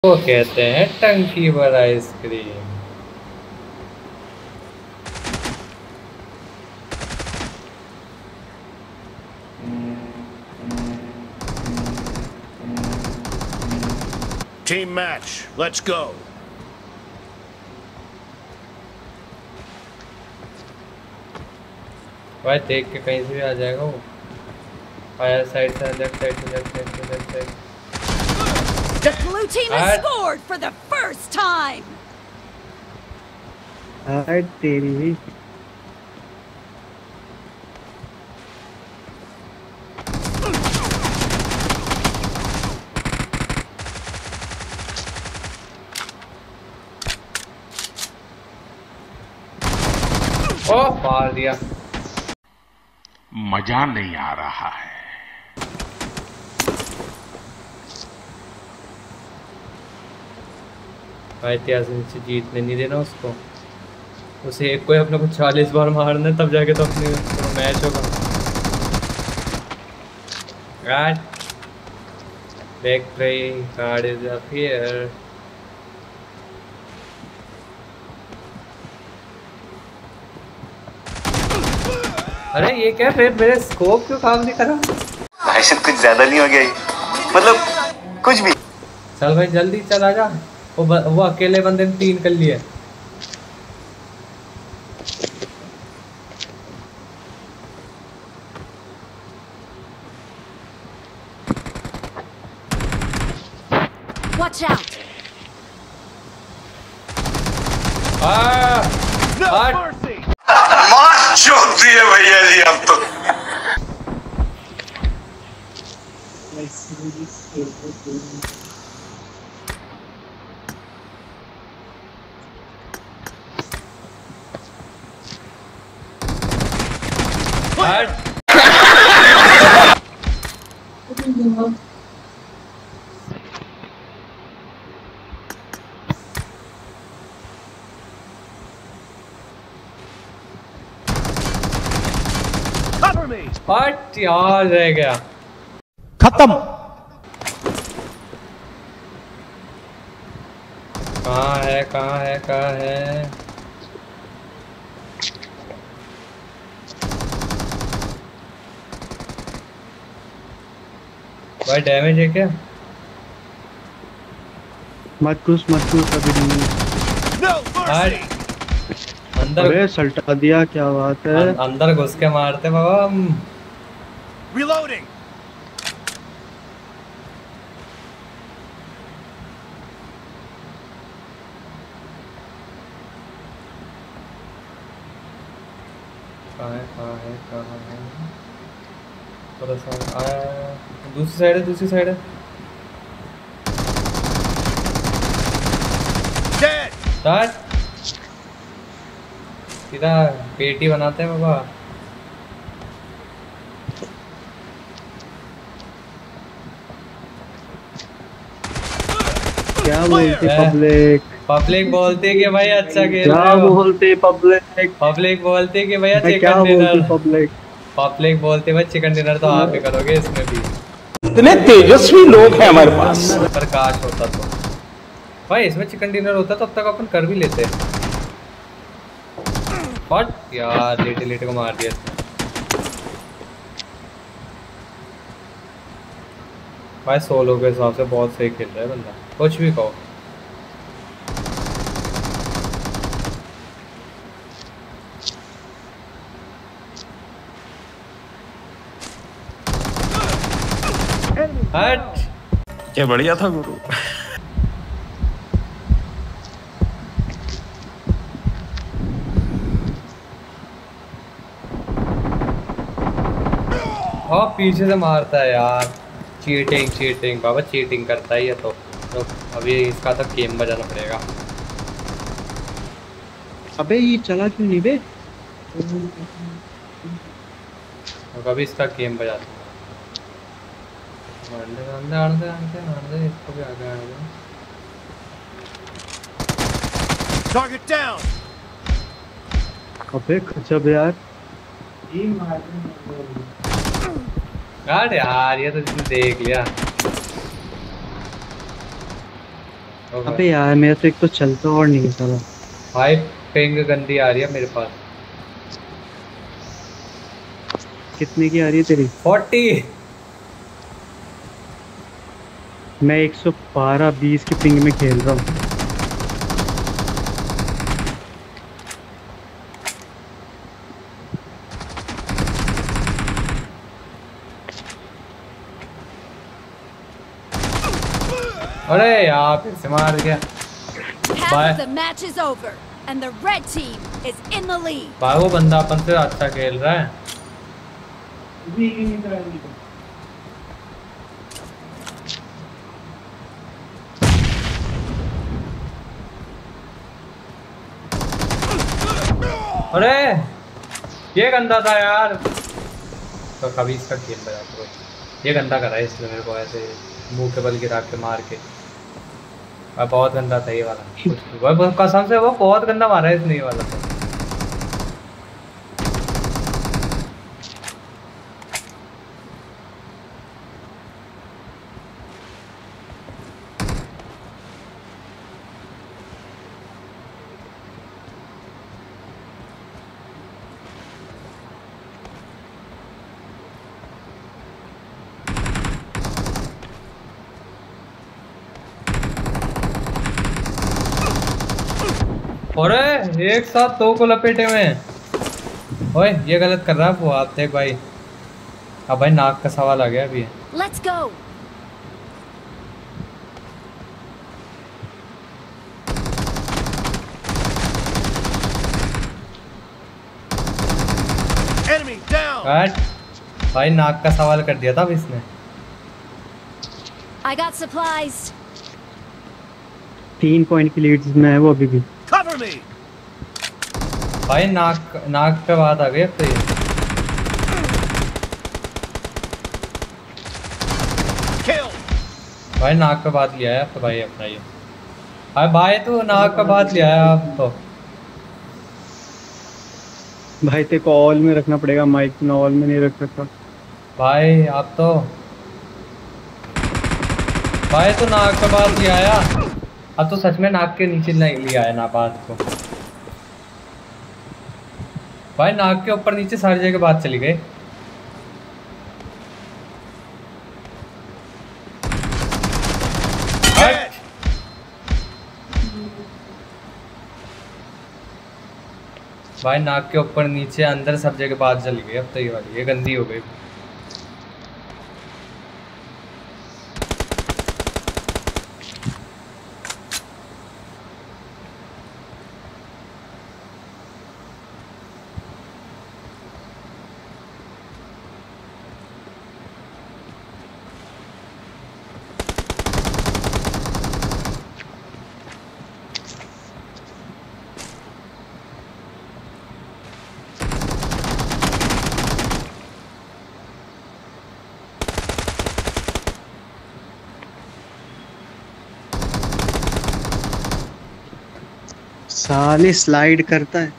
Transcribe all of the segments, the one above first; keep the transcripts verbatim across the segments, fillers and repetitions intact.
वो कहते हैं टंकी भर ice cream. Team match, let's go. भाई देख के कहीं से भी आ जाएगा वो। फायर साइड से, लेफ्ट साइड से, लेफ्ट साइड से, left side. The blue team has scored for the first time. हाय तेरी। ओ मार दिया। मजा नहीं आ रहा है। भाई इतिहास से जीतने नहीं देना उसको। उसे एक को अपने को चालीस बार मारना है, तब जाके तो अपने मैच होगा। God, victory card is up here. अरे ये क्या फिर मेरे स्कोप क्यों काम नहीं कर रहा? भाई साहब कुछ ज्यादा नहीं हो गया ये? मतलब कुछ भी। चल भाई जल्दी चल आजा। वो वो अकेले बंदे ने तीन कर लिए। Watch out. आ, No आ, mercy. मार चोट दिए भैया जी अब तो। Cover me. हट यार रह गया। खत्म। कहाँ है कहाँ है कहाँ है? भाई डैमेज है क्या? मत घुस मत घुस अभी नहीं। No mercy. अंदर अरे सल्टा दिया, क्या बात है। अं, अंदर घुस के मारते बाबा हम। Reloading. कहाँ है कहाँ है कहाँ है? थोड़ा सा आया। दूसरी साइड है दूसरी साइड है। Dead. स्टार्ट। सीधा पेटी बनाते हैं बाबा। क्या बोलते पब्लिक? पब्लिक बोलते कि भाई अच्छा खेल क्या रहे हो। बोलते पब्लिक? पब्लिक बोलते कि भैया क्या चिकन बोलते डिनर। पब्लिक? पब्लिक बोलते भाई चिकन डिनर तो आप ही करोगे इसमें भी। इतने तेजस्वी लोग हैं हमारे पास। प्रकाश होता तो भाई इसमें चिकन डिनर होता तो अब तक अपन कर भी लेते। बट यार लेटे लेटे को मार दिया इसने। भाई सोलो के हिसाब से बहुत सही खेल रहा है बंदा, कुछ भी कहो। हट क्या बढ़िया था गुरु। हाँ पीछे से मारता है यार। चीटिंग चीटिंग बाबा, चीटिंग करता है ये तो, तो अभी इसका तो गेम बजाना पड़ेगा। अबे ये चला क्यों नहीं बे? तो कभी इसका गेम बजाता हूँ। आंदे आंदे आंदे आंदे आंदे इसको भी आगे आगे। Target down. अबे गजब यार। यार यार ये तो जिसने देख लिया। अबे यार मेरा तो एक तो चलता और नहीं है साला। भाई पिंग गंदी आ रही है मेरे पास। कितने की आ रही है तेरी? चालीस। मैं एक सौ बारह बीस की पिंग में खेल रहा हूँ। अरे यार फिर से मार गया। Half Bye. of the match is over, and the red team is in the lead. भाई वो बंदा अपन से अच्छा खेल रहा है। अरे ये गंदा था यार। तो कभी इसका खेल रहा है, ये गंदा करा है इसने मेरे को ऐसे मुंह के बल गिरा के मार के। अब बहुत गंदा था ये वाला। वो कसम से वो बहुत गंदा मारा है इसने ये वाला तो। अरे एक साथ दो को लपेटे में। ओए ये गलत कर रहा है वो। आप देख भाई, अब भाई नाक का सवाल आ गया अभी। Let's go. Enemy down. Cut भाई, नाक का सवाल कर दिया था अब इसने। I got supplies. तीन पॉइंट की लीड में है वो अभी भी। Cover me. भाई नाक नाक पे बात आ गई अब तो ये। Kill. भाई नाक पे बात लिया है अब तो भाई अपना ये। भाई भाई तू नाक पे बात लिया है अब तो। भाई तेरे को ऑल में रखना पड़ेगा, माइक ना ऑल में नहीं रख सकता भाई आप तो भाई तो नाक पे बात लिया है अब तो सच में नाक के नीचे नहीं लिया है ना बात को। भाई नाक के ऊपर नीचे सारी जगह बात चली गई। Dead. भाई नाक के ऊपर नीचे अंदर सब जगह बात चली गई अब तो ये वाली ये गंदी हो गई। साले स्लाइड करता है।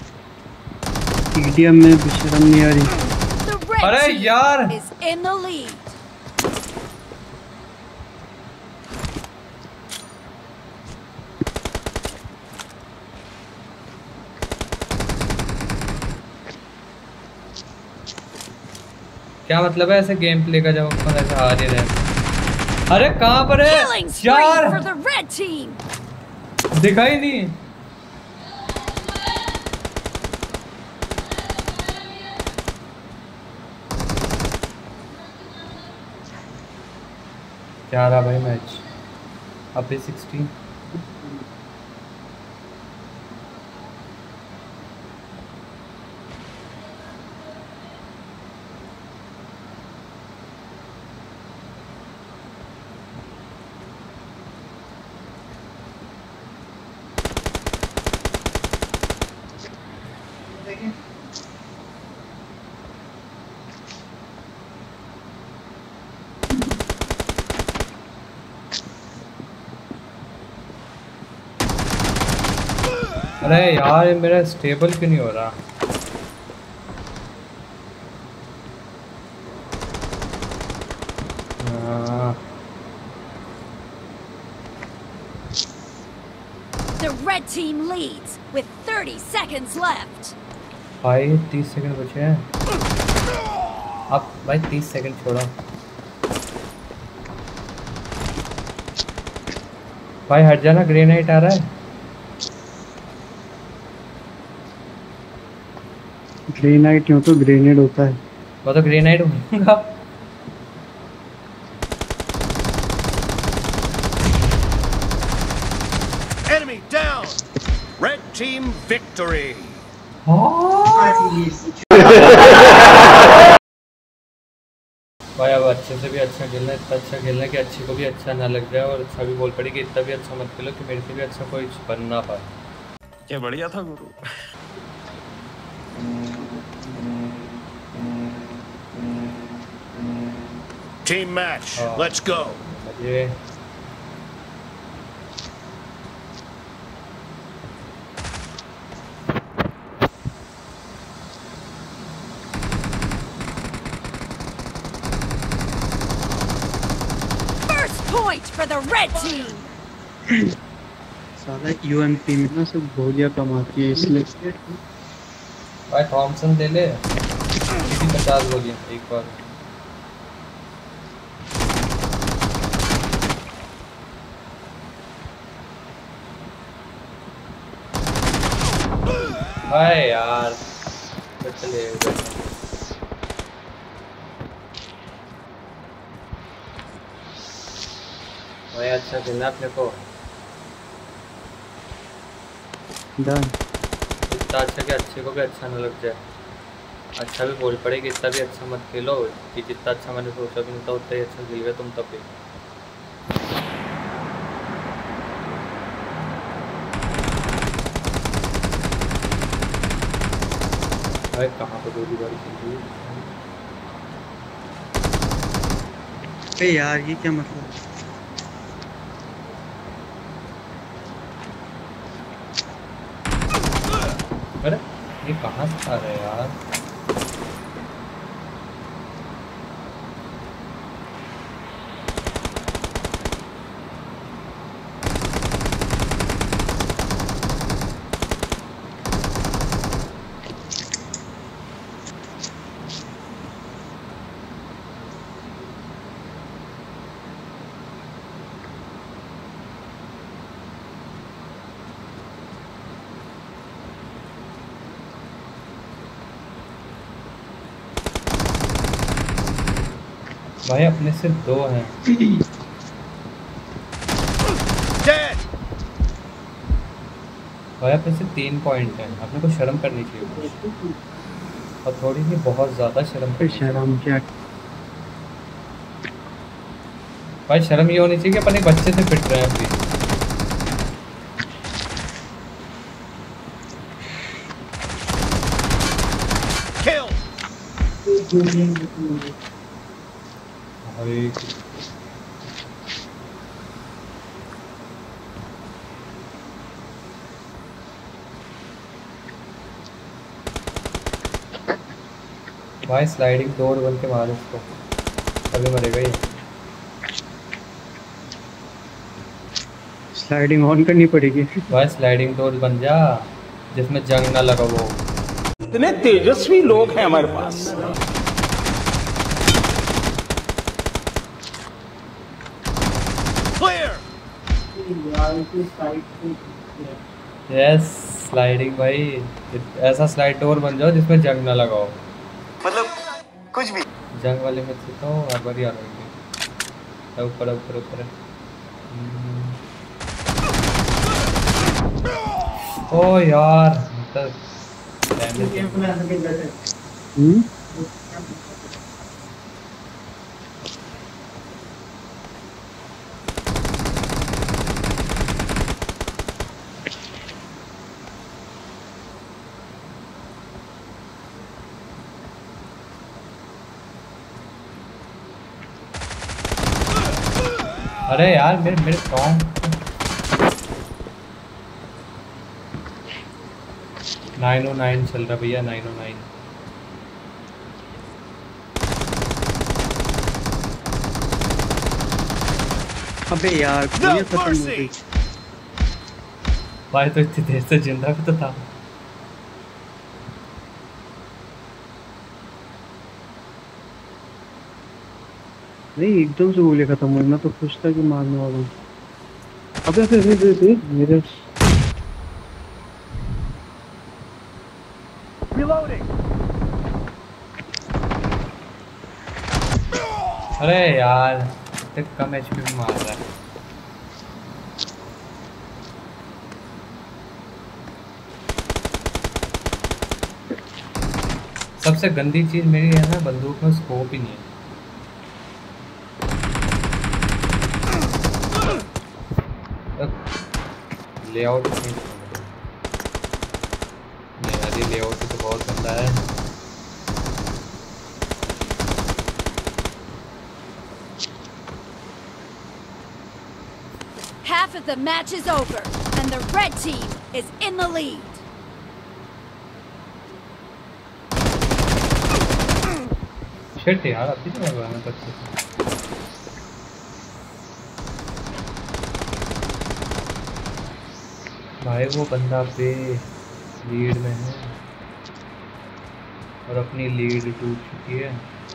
ईडीएम में भी शर्म नहीं आ रही। The red अरे team यार। is in the lead. क्या मतलब है ऐसे गेम प्ले का जब अपन ऐसे हार ही रहे। अरे कहाँ पर है Killing spree यार? for the red team. दिखा ही नहीं। क्या रहा भाई मैच अभी सिक्सटीन। अरे यार ये मेरा स्टेबल क्यों नहीं हो रहा। हाँ। The red team leads with thirty seconds left. भाई तीस सेकंड बचे हैं। अब भाई तीस सेकंड छोड़ा। भाई हट जाना, ग्रेनेड आ रहा है। ग्रेनाइट क्यों तो ग्रेनेड होता है। वो तो ग्रेनाइट होगा। Enemy down. Red team victory. भाई अब अच्छे से भी अच्छा खेलना है, इतना अच्छा खेलना है कि अच्छे को भी अच्छा ना लग जाए और अच्छा भी बोल पड़े कि इतना भी अच्छा मत खेलो कि मेरे से भी अच्छा कोई बन ना पाए। क्या बढ़िया था गुरु। Team match. Oh. Let's go. ये First point for the red team. साला यूएमपी में ना सब गोलियां कम आती है इसलिए। भाई थॉमसन ले ले, इसी पचास गोलियां एक बार। भाई यार चले भाई अच्छा खेलना अपने को। डन। इतना अच्छा कि अच्छे को भी अच्छा ना लग जाए, अच्छा भी बोल पड़े कि इतना भी अच्छा मत खेलो कि जितना अच्छा मैंने सोचा भी नहीं था उतना ही अच्छा खेल गया तुम तब भी। भाई कहाँ पे गोली बारी चल रही है? अरे यार ये क्या मतलब। अरे ये कहाँ से आ रहा है यार? भाई अपने सिर्फ दो हैं। Dead. भाई अपने सिर्फ तीन पॉइंट हैं, अपने को शर्म करनी चाहिए और थोड़ी सी बहुत ज़्यादा शर्म करनी चाहिए। शर्म क्या। भाई शर्म ये होनी चाहिए कि अपन एक बच्चे से पिट रहे हैं अभी। Kill. भाई भाई स्लाइडिंग डोर बन के मार इसको, तभी मरेगा ये। स्लाइडिंग ऑन करनी पड़ेगी। भाई स्लाइडिंग डोर बन जा जिसमें जंग ना लगा वो। इतने तेजस्वी लोग हैं हमारे पास। Clear. यस स्लाइडिंग भाई, ऐसा स्लाइड डोर बन जाओ जिसमें जंग ना लगाओ। मतलब कुछ भी। जंग वाले में से तो हर बार ही आ रही है। ऊपर ऊपर ऊपर ओ यार मतलब हम्म अरे यार मेरे मेरे सॉन्ग नाइन ओ नाइन चल रहा भैया, नाइन ओ नाइन। अबे यार No ये खत्म हो mercy. गई। भाई तो इतनी देर से जिंदा भी तो था। नहीं एकदम से गोली खत्म हुई, मैं तो खुश था कि मारने वाला हूँ। अबे अबे अबे अबे मेरे Reloading. अरे यार इतने कम एचपी में मार रहा है। सबसे गंदी चीज मेरी है ना, बंदूक में स्कोप ही नहीं है। लेआउट नहीं नहीं लेआउट तो बहुत गंदा है। Half of the match is over, and the red team is in the lead. Shit यार अभी तो लगा मैं तक भाई वो बंदा पे लीड में है और अपनी लीड टूट चुकी है।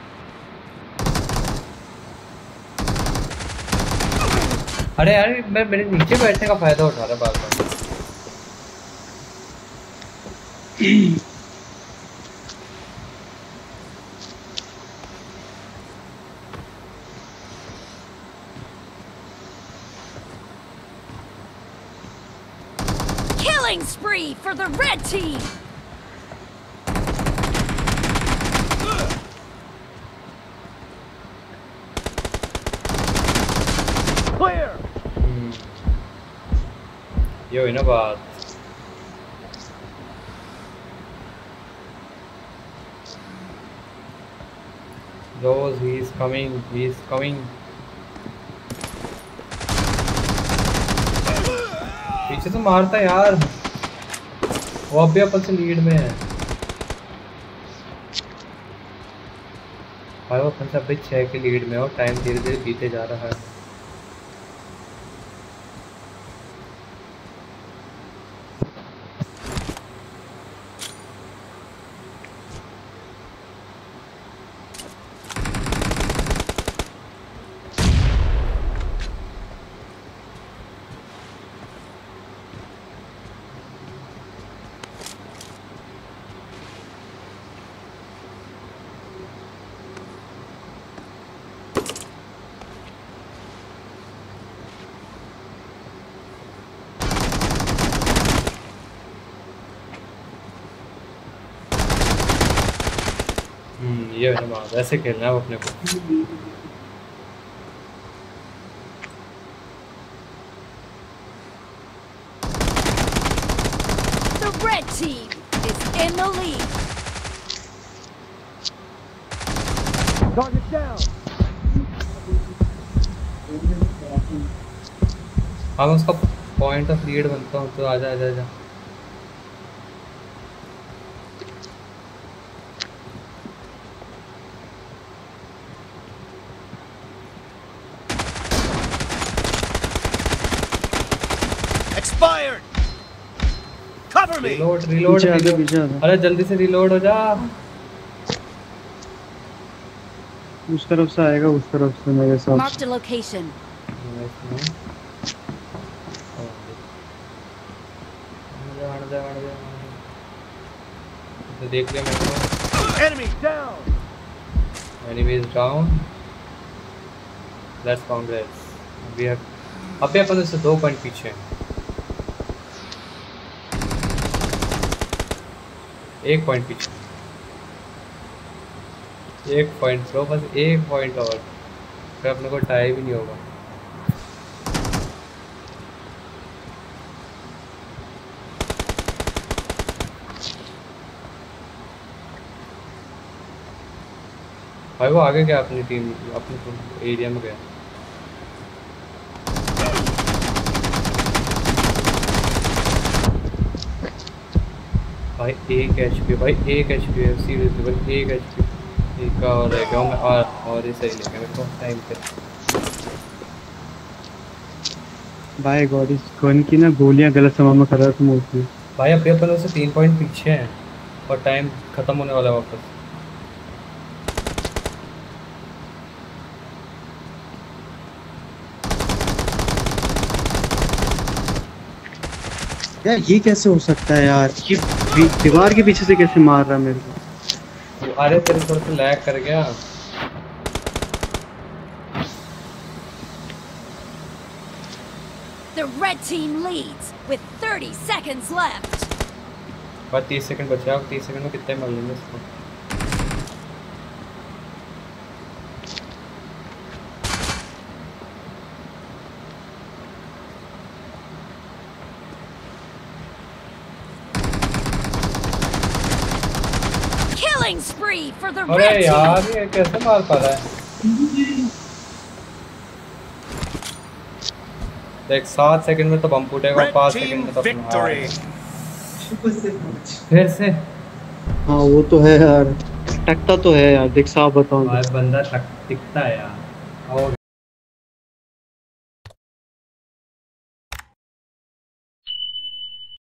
अरे यार मैं मेरे नीचे बैठने का फायदा उठा रहा बार बार। Killing spree for the red team. Clear. ये हुई ना बात। Those he is coming, he is coming. पीछे से मारता यार, वो अब भी अपन से लीड में है। भाई वो अपन से अभी छह के लीड में हो, टाइम धीरे धीरे बीते जा रहा है। ये है ना, ऐसे खेलना है अपने को। The red team is in the lead. Target down. हाँ मैं उसका पॉइंट ऑफ लीड बनता हूँ, तो आजा आजा आजा। Expired. Cover me. Reload reload पीछे आगे, रिलोड। पीछे आगे। अरे जल्दी से रिलोड हो जा। उस तरफ से आएगा, उस तरफ से मेरे साथ। Marked a location. तो देख लिया मेरे को। Enemy down. Enemy is down. Let's congrats. We have अभी अपन से दो पॉइंट पीछे हैं। एक पॉइंट पीछे, एक पॉइंट लो, बस एक पॉइंट और, फिर अपने को टाई भी नहीं होगा। भाई वो आगे क्या अपनी टीम अपने एरिया में गया। भाई एक एचपी, भाई एक एचपी है सीरियसली, भाई एक एचपी। एक का और रह गया मैं, और और ही सही लेंगे मेरे को टाइम पे। बाय गॉड इस गन की ना गोलियां गलत समय में खत्म होती है। भाई अभी अपन उससे तीन पॉइंट पीछे हैं और टाइम खत्म होने वाला है वापस। यार ये कैसे हो सकता है यार, ये दी- दीवार के पीछे से कैसे मार रहा है मेरे को। अरे तेरे थोड़ा सा लैग कर गया। The red team leads with thirty seconds left. बस तीस सेकंड बचा है, तीस सेकंड में कितने मार लेंगे इसको। Killing spree for the अरे red यार team. ये कैसे मार पा रहा है। देख सात सेकंड में तो बम फूटेगा और Red पाँच team सेकंड में तो अपन victory. हार। फिर से हाँ वो तो है यार, टकता तो है यार, देख साफ बताऊं तो। भाई बंदा तक टिकता है यार। और